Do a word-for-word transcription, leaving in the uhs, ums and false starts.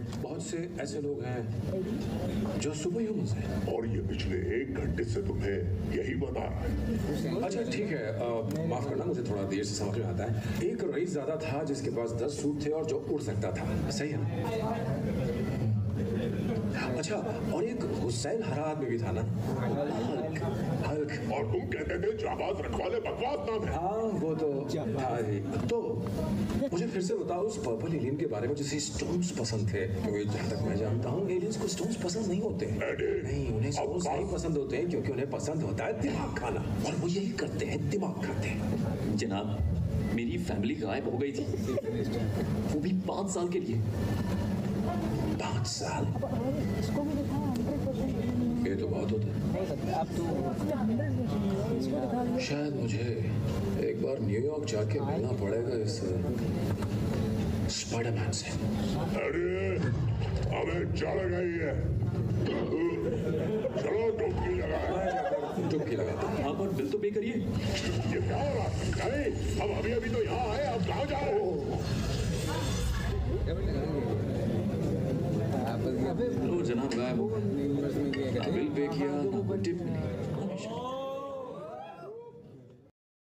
बहुत से ऐसे लोग हैं जो सुपर ह्यूमंस हैं। और ये पिछले एक घंटे से तुम्हें यही बता रहा है। अच्छा ठीक है, आ, माफ करना, मुझे थोड़ा देर से समझ में आता है। एक रईस ज्यादा था जिसके पास दस सूट थे और जो उड़ सकता था, सही है ना? अच्छा, और एक हुसैन हरा आदमी भी था ना, हल्क। हल्क। और तुम कहते थे जाबाज रखवाले बकवास नाम है। हाँ वो तो था ही। तो मुझे फिर से बताओ उस पर्पल एलियन के बारे में जिसे स्टोन्स पसंद थे, क्योंकि जहाँ तक मैं जानता हूँ एलियंस को स्टोन्स पसंद नहीं होते। नहीं, उन्हें स्टोन्स नहीं पसंद होते हैं क्योंकि उन्हें पसंद होता है दिमाग खाना, और वो यही करते हैं, दिमाग खाते हैं। जनाब, मेरी फैमिली गायब हो गई थी, वो भी पाँच साल के लिए। पाँच साल? ये तो बहुत होता है। अब तो शायद मुझे एक बार न्यूयॉर्क जाके मिलना पड़ेगा इस स्पाइडरमैन से। अरे हमें चल गई है, चलो टोपी लगाए। टोपी लगाता हूँ। हाँ पर बिल तो पे करिए। ये क्या हो रहा है? अब अभी अभी तो यहाँ आए, अब कहाँ जा रहे हो? लो जनाब, गायब हो गए। बिल पे किया, टिप मिली।